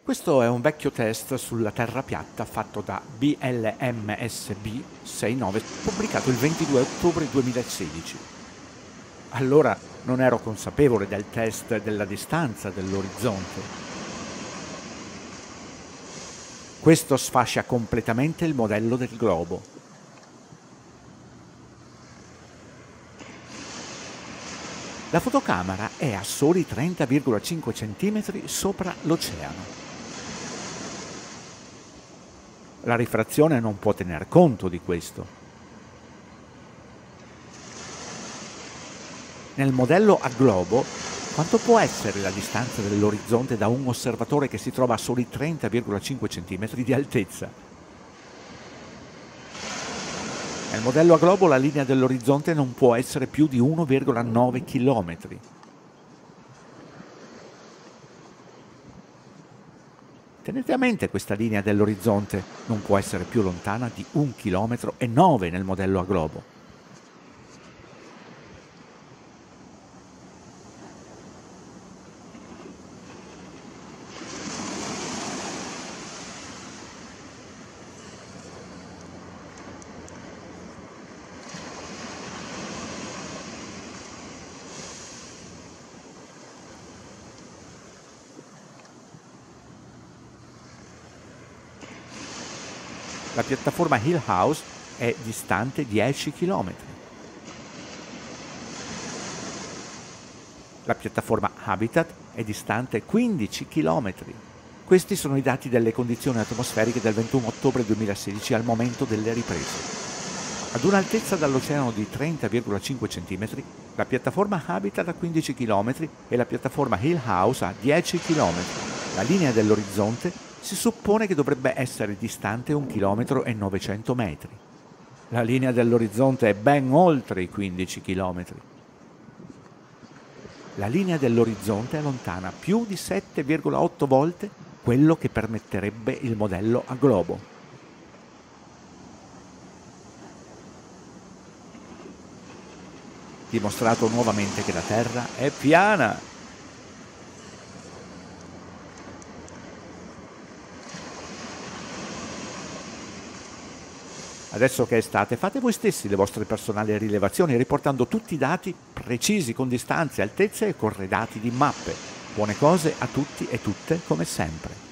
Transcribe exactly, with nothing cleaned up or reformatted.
Questo è un vecchio test sulla Terra piatta fatto da B L M S B sessantanove, pubblicato il ventidue ottobre duemilasedici. Allora non ero consapevole del test della distanza dell'orizzonte. Questo sfascia completamente il modello del globo. La fotocamera è a soli trenta virgola cinque centimetri sopra l'oceano. La rifrazione non può tener conto di questo. Nel modello a globo, quanto può essere la distanza dell'orizzonte da un osservatore che si trova a soli trenta virgola cinque centimetri di altezza? Nel modello a globo la linea dell'orizzonte non può essere più di uno virgola nove chilometri. Tenete a mente questa linea dell'orizzonte non può essere più lontana di un chilometro e nove nel modello a globo. La piattaforma Hill House è distante dieci chilometri. La piattaforma Habitat è distante quindici chilometri. Questi sono i dati delle condizioni atmosferiche del ventuno ottobre duemilasedici al momento delle riprese. Ad un'altezza dall'oceano di trenta virgola cinque centimetri, la piattaforma Habitat ha quindici chilometri e la piattaforma Hill House ha dieci chilometri. La linea dell'orizzonte si suppone che dovrebbe essere distante un chilometro e novecento metri. La linea dell'orizzonte è ben oltre i quindici chilometri. La linea dell'orizzonte è lontana più di sette virgola otto volte quello che permetterebbe il modello a globo. Dimostrato nuovamente che la Terra è piana. Adesso che è estate, fate voi stessi le vostre personali rilevazioni riportando tutti i dati precisi con distanze, altezze e corredati di mappe. Buone cose a tutti e tutte come sempre.